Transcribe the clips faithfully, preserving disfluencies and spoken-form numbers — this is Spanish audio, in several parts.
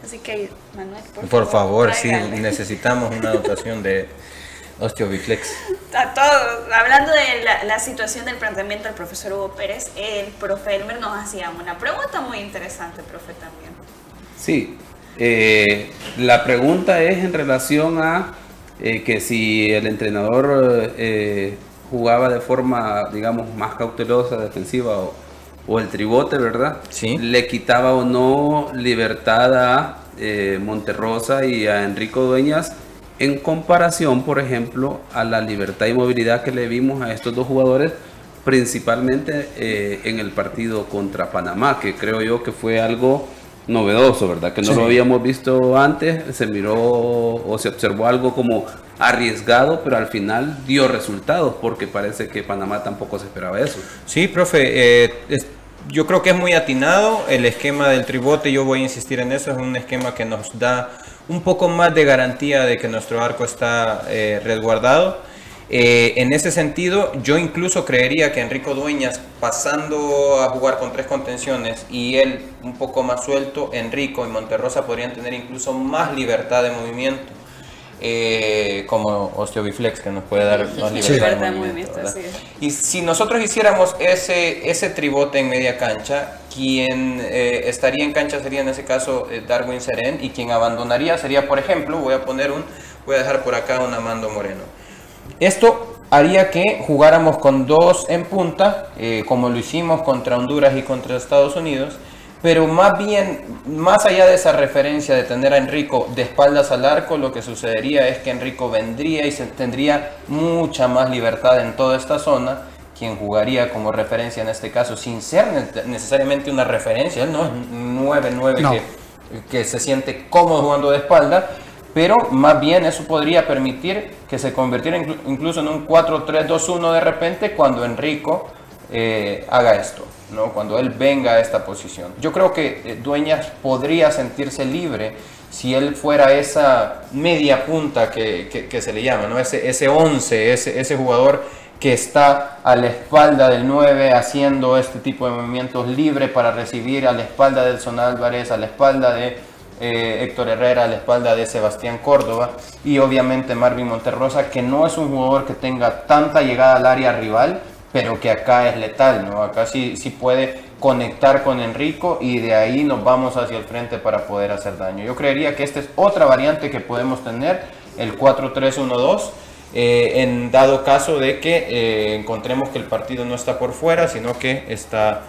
Así que, Manuel, por, por favor, favor sí, necesitamos una dotación de OsteoBiflex. A todos. Hablando de la, la situación del planteamiento del profesor Hugo Pérez, el profe Elmer nos hacía una pregunta muy interesante, profe, también. Sí, eh, la pregunta es en relación a eh, que si el entrenador eh, jugaba de forma, digamos, más cautelosa, defensiva o, o el tribote, ¿verdad? Sí. Le quitaba o no libertad a eh, Monterrosa y a Enrico Dueñas en comparación, por ejemplo, a la libertad y movilidad que le vimos a estos dos jugadores, principalmente eh, en el partido contra Panamá, que creo yo que fue algo novedoso, ¿verdad? Que no sí. lo habíamos visto antes, se miró o se observó algo como arriesgado, pero al final dio resultados, porque parece que Panamá tampoco se esperaba eso. Sí, profe, eh, es, yo creo que es muy atinado el esquema del tribote, yo voy a insistir en eso, es un esquema que nos da un poco más de garantía de que nuestro arco está eh, resguardado. Eh, en ese sentido, yo incluso creería que Enrico Dueñas, pasando a jugar con tres contenciones y él un poco más suelto, Enrico y Monterrosa podrían tener incluso más libertad de movimiento, eh, como OsteoBiflex, que nos puede dar más libertad sí. de movimiento. Sí. Y si nosotros hiciéramos ese, ese tribote en media cancha, quien eh, estaría en cancha sería en ese caso eh, Darwin Serén, y quien abandonaría sería, por ejemplo, voy a poner un, voy a dejar por acá un Amando Moreno. Esto haría que jugáramos con dos en punta, eh, como lo hicimos contra Honduras y contra Estados Unidos, pero más bien, más allá de esa referencia de tener a Enrico de espaldas al arco, lo que sucedería es que Enrico vendría y se tendría mucha más libertad en toda esta zona. Quien jugaría como referencia en este caso, sin ser necesariamente una referencia, él no es nueve nueve no. que, que se siente cómodo jugando de espalda, pero más bien eso podría permitir que se convirtiera incluso en un cuatro tres dos uno de repente cuando Enrico eh, haga esto, ¿no? Cuando él venga a esta posición. Yo creo que eh, Dueñas podría sentirse libre si él fuera esa media punta que, que, que se le llama, ¿no? Ese, ese once, ese, ese jugador que está a la espalda del nueve haciendo este tipo de movimientos libre para recibir, a la espalda del Son Álvarez, a la espalda de eh, Héctor Herrera, a la espalda de Sebastián Córdoba y obviamente Marvin Monterrosa, que no es un jugador que tenga tanta llegada al área rival, pero que acá es letal, ¿no? Acá sí, sí puede conectar con Enrico y de ahí nos vamos hacia el frente para poder hacer daño. Yo creería que esta es otra variante que podemos tener, el cuatro tres uno dos, Eh, en dado caso de que eh, encontremos que el partido no está por fuera, sino que está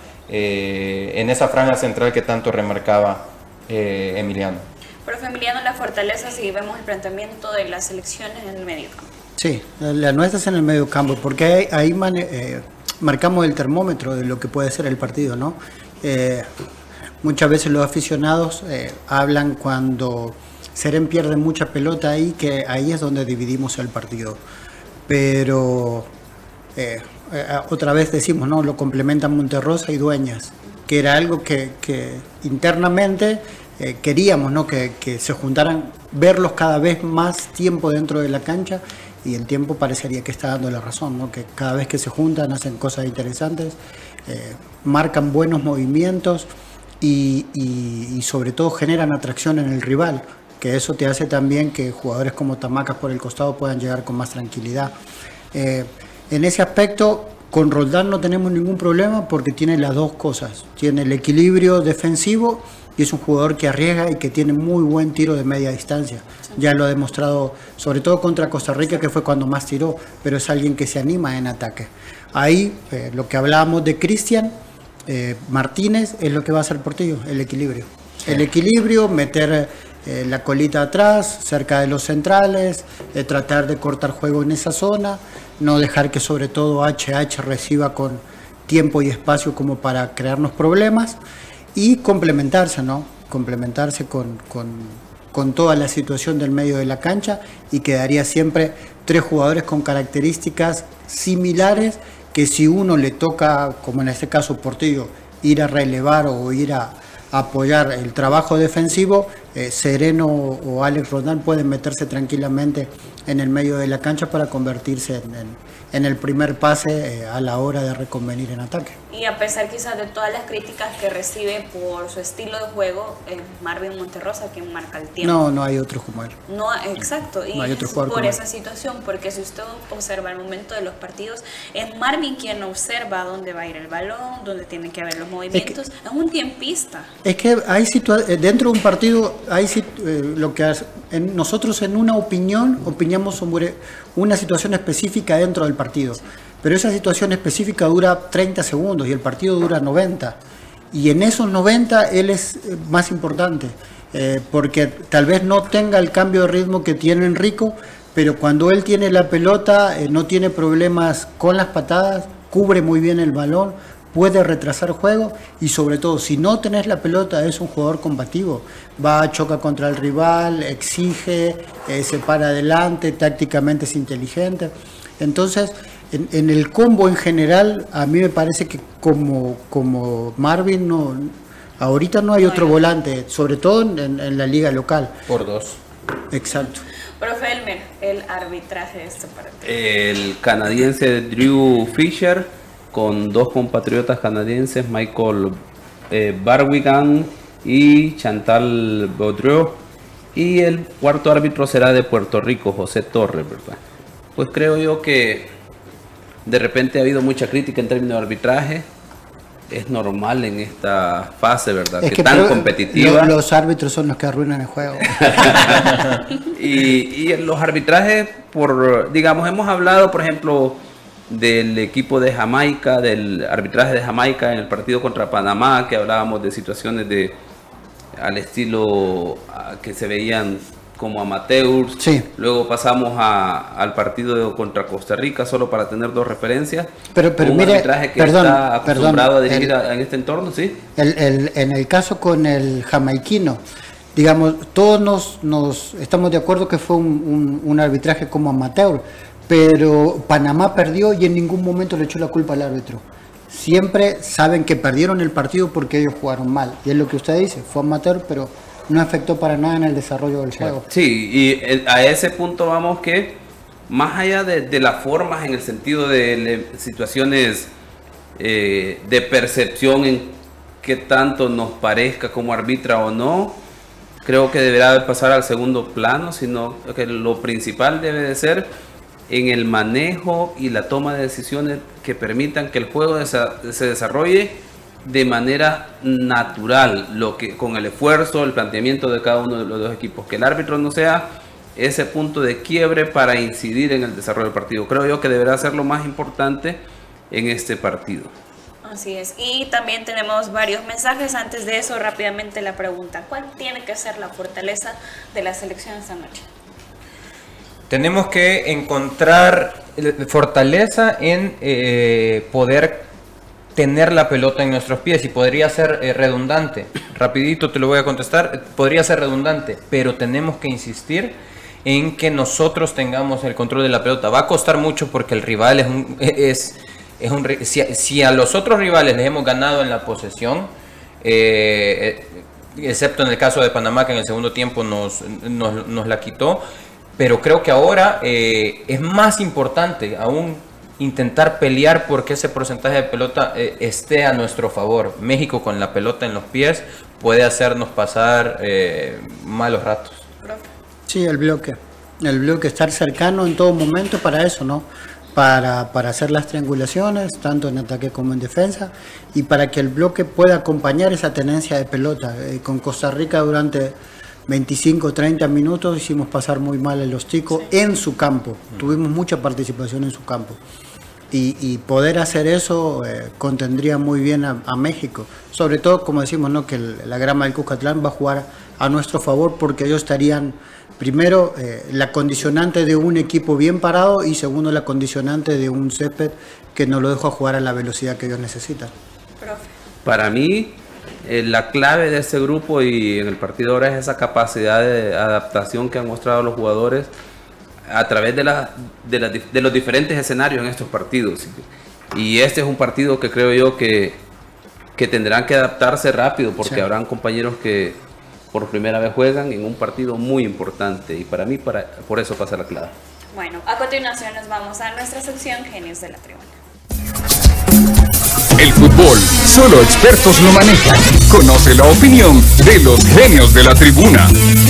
eh, en esa franja central que tanto remarcaba eh, Emiliano. Profe Emiliano, la fortaleza, si vemos el planteamiento de las selecciones en el medio campo. Sí, la nuestra es en el medio campo, porque ahí, ahí man, eh, marcamos el termómetro de lo que puede ser el partido, ¿no? Eh, muchas veces los aficionados eh, hablan cuando Serén pierde mucha pelota ahí, que ahí es donde dividimos el partido. Pero eh, eh, otra vez decimos, ¿no? Lo complementan Monterrosa y Dueñas, que era algo que, que internamente eh, queríamos, ¿no? Que, que se juntaran, verlos cada vez más tiempo dentro de la cancha, y el tiempo parecería que está dando la razón, ¿no? Que cada vez que se juntan hacen cosas interesantes, eh, marcan buenos movimientos y, y, y sobre todo generan atracción en el rival, que eso te hace también que jugadores como Tamacas por el costado puedan llegar con más tranquilidad. Eh, en ese aspecto, con Roldán no tenemos ningún problema porque tiene las dos cosas. Tiene el equilibrio defensivo y es un jugador que arriesga y que tiene muy buen tiro de media distancia. Ya lo ha demostrado, sobre todo contra Costa Rica, que fue cuando más tiró, pero es alguien que se anima en ataque. Ahí, eh, lo que hablábamos de Cristian eh, Martínez es lo que va a hacer Portillo, el equilibrio. Sí. El equilibrio, meter Eh, la colita atrás, cerca de los centrales, eh, tratar de cortar juego en esa zona, no dejar que sobre todo H H reciba con tiempo y espacio como para crearnos problemas, y complementarse, ¿no? Complementarse con, con, con toda la situación del medio de la cancha, y quedaría siempre tres jugadores con características similares que si uno le toca, como en este caso Portillo, ir a relevar o ir a apoyar el trabajo defensivo, eh, Sereno o Alex Roldán pueden meterse tranquilamente en el medio de la cancha para convertirse en, en, en el primer pase eh, a la hora de reconvenir en ataque. Y a pesar quizás de todas las críticas que recibe por su estilo de juego, eh, Marvin Monterrosa quien marca el tiempo. No, no hay otro como él. No, exacto. Y no hay otro es jugador por como esa él. situación, porque si usted observa el momento de los partidos, es Marvin quien observa dónde va a ir el balón, dónde tienen que haber los movimientos. Es, que, es un tiempista. Es que hay situaciones, dentro de un partido, hay eh, lo que hace, en, nosotros en una opinión, opinamos sobre una situación específica dentro del partido. Pero esa situación específica dura treinta segundos y el partido dura noventa. Y en esos noventa él es más importante, eh, porque tal vez no tenga el cambio de ritmo que tiene Enrico, pero cuando él tiene la pelota eh, no tiene problemas con las patadas, cubre muy bien el balón, puede retrasar juego y sobre todo si no tenés la pelota es un jugador combativo. Va, choca contra el rival, exige, eh, se para adelante, tácticamente es inteligente. Entonces... En, en el combo en general, a mí me parece que como, como Marvin, no, ahorita no hay otro volante, sobre todo en, en la liga local. Por dos. Exacto. Profe Elmer, el arbitraje de este partido. El canadiense Drew Fisher, con dos compatriotas canadienses, Michael eh, Barwigan y Chantal Baudreau. Y el cuarto árbitro será de Puerto Rico, José Torres, ¿verdad? Pues creo yo que de repente ha habido mucha crítica en términos de arbitraje. Es normal en esta fase, ¿verdad? Es que, que tan competitiva. Lo, los árbitros son los que arruinan el juego. y, y los arbitrajes, por, digamos, hemos hablado, por ejemplo, del equipo de Jamaica, del arbitraje de Jamaica en el partido contra Panamá, que hablábamos de situaciones de al estilo que se veían como amateurs. Sí. Luego pasamos a, al partido de, contra Costa Rica, solo para tener dos referencias. Pero, pero un mire, arbitraje que perdón, está acostumbrado perdón, a dirigir el, a, en este entorno, ¿sí? El, el, en el caso con el jamaiquino, digamos, todos nos, nos estamos de acuerdo que fue un, un, un arbitraje como amateur, pero Panamá perdió y en ningún momento le echó la culpa al árbitro. Siempre saben que perdieron el partido porque ellos jugaron mal. Y es lo que usted dice, fue amateur, pero no afectó para nada en el desarrollo del juego. Sí, y a ese punto vamos que, más allá de, de las formas en el sentido de le, situaciones eh, de percepción en qué tanto nos parezca como arbitra o no, creo que deberá pasar al segundo plano, sino que lo principal debe de ser en el manejo y la toma de decisiones que permitan que el juego se desarrolle de manera natural, lo que con el esfuerzo, el planteamiento de cada uno de los dos equipos, que el árbitro no sea ese punto de quiebre para incidir en el desarrollo del partido. Creo yo que deberá ser lo más importante en este partido. Así es, y también tenemos varios mensajes. Antes de eso, rápidamente la pregunta: ¿cuál tiene que ser la fortaleza de la selección esta noche? Tenemos que encontrar fortaleza en eh, poder tener la pelota en nuestros pies, y podría ser eh, redundante. Rapidito te lo voy a contestar. Podría ser redundante, pero tenemos que insistir en que nosotros tengamos el control de la pelota. Va a costar mucho porque el rival es un... Es, es un si, si a los otros rivales les hemos ganado en la posesión, eh, excepto en el caso de Panamá, que en el segundo tiempo nos, nos, nos la quitó, pero creo que ahora eh, es más importante aún intentar pelear porque ese porcentaje de pelota eh, esté a nuestro favor. México con la pelota en los pies puede hacernos pasar eh, malos ratos. Sí, el bloque. El bloque, estar cercano en todo momento para eso, ¿no? Para, para hacer las triangulaciones, tanto en ataque como en defensa, y para que el bloque pueda acompañar esa tenencia de pelota. Eh, con Costa Rica durante veinticinco, treinta minutos hicimos pasar muy mal el Hostico sí. en su campo. Tuvimos mucha participación en su campo. Y, y poder hacer eso eh, contendría muy bien a, a México. Sobre todo, como decimos, ¿no? que el, la grama del Cuscatlán va a jugar a nuestro favor porque ellos estarían, primero, eh, la condicionante de un equipo bien parado y segundo, la condicionante de un césped que no lo deja jugar a la velocidad que ellos necesitan. Profe. Para mí, eh, la clave de este grupo y en el partido ahora es esa capacidad de adaptación que han mostrado los jugadores a través de, la, de, la, de los diferentes escenarios en estos partidos. Y este es un partido que creo yo que, que tendrán que adaptarse rápido porque sí. habrán compañeros que por primera vez juegan en un partido muy importante y para mí para, por eso pasa la clave. Bueno, a continuación nos vamos a nuestra sección Genios de la Tribuna. El fútbol, solo expertos lo manejan. Conoce la opinión de los genios de la tribuna.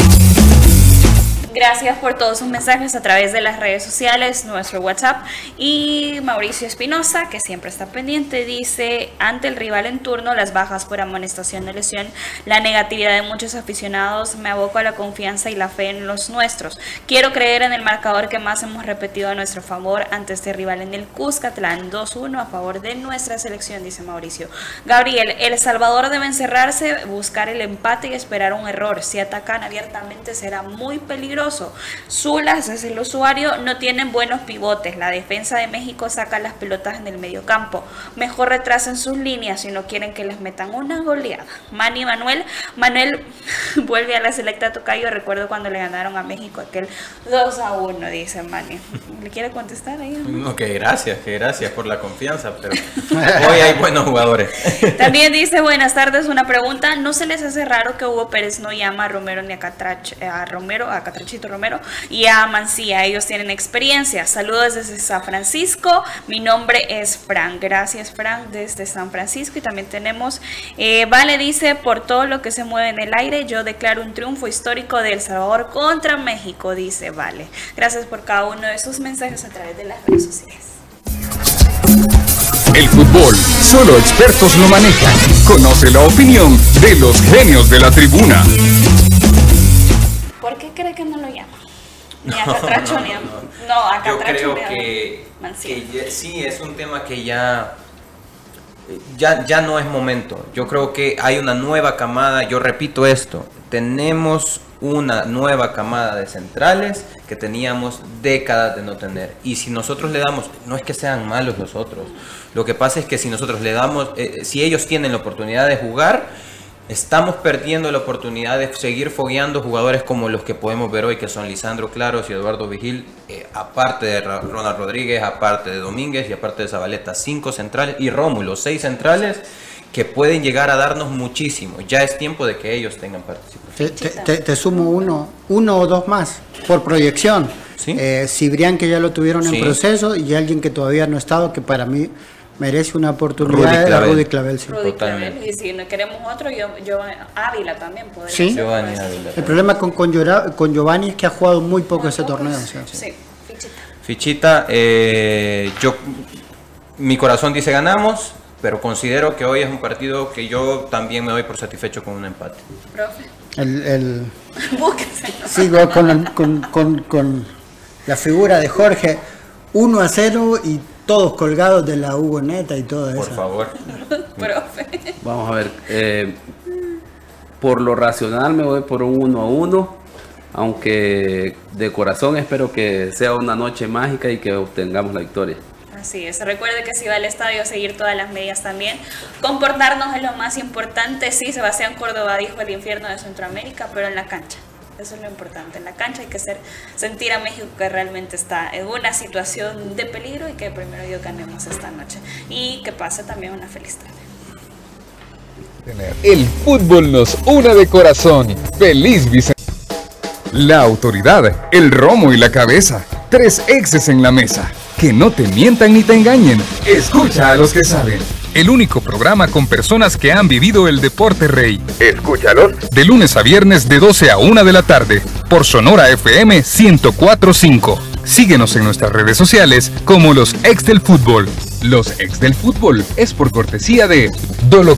Gracias por todos sus mensajes a través de las redes sociales, nuestro WhatsApp. Y Mauricio Espinosa, que siempre está pendiente, dice: ante el rival en turno, las bajas por amonestación o lesión, la negatividad de muchos aficionados, me aboco a la confianza y la fe en los nuestros. Quiero creer en el marcador que más hemos repetido a nuestro favor ante este rival en el Cuscatlán, dos uno a favor de nuestra selección, dice Mauricio. Gabriel: El Salvador debe encerrarse, buscar el empate y esperar un error. Si atacan abiertamente será muy peligroso. Zulas es el usuario, no tienen buenos pivotes. La defensa de México saca las pelotas en el medio campo. Mejor retrasen sus líneas si no quieren que les metan una goleada. Manny Manuel, Manuel vuelve a la selecta tocayo. Recuerdo cuando le ganaron a México aquel dos a uno, dice Manny. ¿Le quiere contestar ahí? No, que gracias, que gracias por la confianza, pero hoy hay buenos jugadores. También dice: buenas tardes, una pregunta. ¿No se les hace raro que Hugo Pérez no llama a Romero ni a, Catrach, a Romero, a Catrachito Romero y a Mancía? Ellos tienen experiencia. Saludos desde San Francisco. Mi nombre es Frank. Gracias, Frank, desde San Francisco. Y también tenemos eh, Vale dice: por todo lo que se mueve en el aire, yo declaro un triunfo histórico de El Salvador contra México, dice Vale. Gracias por cada uno de sus mensajes a través de las redes sociales. El fútbol, solo expertos lo manejan. Conoce la opinión de los genios de la tribuna. ¿Por qué cree que no lo llama? Ni a Catracho no, no, no, ni a... No, a Catracho Yo creo que, que ya, sí, es un tema que ya, ya, ya no es momento. Yo creo que hay una nueva camada, yo repito esto, tenemos una nueva camada de centrales que teníamos décadas de no tener. Y si nosotros le damos, no es que sean malos los otros, lo que pasa es que si nosotros le damos, eh, si ellos tienen la oportunidad de jugar, estamos perdiendo la oportunidad de seguir fogueando jugadores como los que podemos ver hoy, que son Lisandro Claros y Eduardo Vigil, eh, aparte de Ronald Rodríguez, aparte de Domínguez y aparte de Zabaleta, cinco centrales, y Rómulo, seis centrales que pueden llegar a darnos muchísimo. Ya es tiempo de que ellos tengan participación. Te, te, te sumo uno, uno o dos más por proyección. ¿Sí? Eh, Cibrián, que ya lo tuvieron en sí. proceso, y alguien que todavía no ha estado, que para mí merece una oportunidad, de Rudy Clavel. Sí. Rudy Clavel, y si no queremos otro, yo, yo Ávila también podría ¿Sí? ser. Giovanni Ávila. El problema con, con, Llora, con Giovanni es que ha jugado muy poco muy ese pocos. torneo. ¿Sí? Sí, Fichita. Fichita, eh, yo, mi corazón dice ganamos, pero considero que hoy es un partido que yo también me doy por satisfecho con un empate. Profe. El, el... Sigo con, el, con, con, con la figura de Jorge, uno a cero y todos colgados de la Hugo Neta y todo eso. Por favor. Profe. Vamos a ver. Eh, por lo racional me voy por un uno a uno, aunque de corazón espero que sea una noche mágica y que obtengamos la victoria. Así es. Recuerde que si va al estadio, seguir todas las medidas también. Comportarnos es lo más importante. Sí, Sebastián Córdoba dijo el infierno de Centroamérica, pero en la cancha. Eso es lo importante. En la cancha hay que hacer sentir a México que realmente está en una situación de peligro y que primero Dios ganemos esta noche. Y que pase también una feliz tarde. El fútbol nos une de corazón. Feliz Vicente. La autoridad, el romo y la cabeza. Tres exes en la mesa. Que no te mientan ni te engañen. Escucha a los que saben. El único programa con personas que han vivido el deporte rey. Escúchalos. De lunes a viernes de doce a una de la tarde. Por Sonora F M ciento cuatro punto cinco. Síguenos en nuestras redes sociales como los ex del fútbol. Los ex del fútbol es por cortesía de Dolo